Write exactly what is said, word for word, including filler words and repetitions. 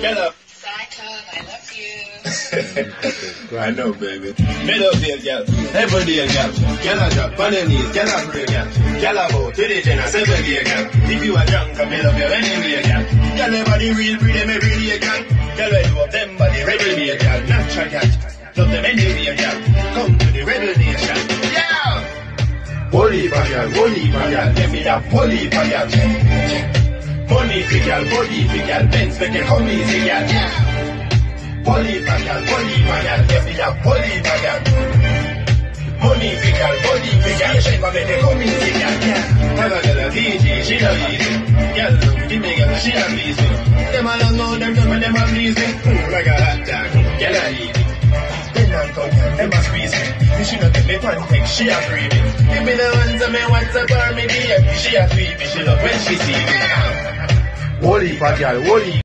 Get up. Cyclone, I love you. I know, baby. Middle day, girl. Every day, girl. Girl, I drop on your knees. Girl, I pray, girl. Girl, I bow to the ten and seven day, girl. If you are drunk, I love you anyway, girl. Girl, everybody real pretty, me really, girl. Girl, I do up them body, rebel day, girl. Natural, girl. Love them anyway, girl. Come to the rebel nation. Yeah! Holy girl, holy girl. Let me have holy girl. Money for girl, body for girl. Benz make it come easy, girl. Yeah! Holy girl, holy girl. Let me have holy girl. Money for girl, body for girl. She make it come easy, girl. Yeah! Have a girl a D J, she love easy. Girl, give me girl, she a please me. Them all know them, them them a please me. Like a hot dog, girl a eat me. Then I come, them a squeeze me. You should not get me pancake, she a free me. Give me the ones that me want to burn me, dear. She a sweet me, she love when she see me. Holy girl, holy.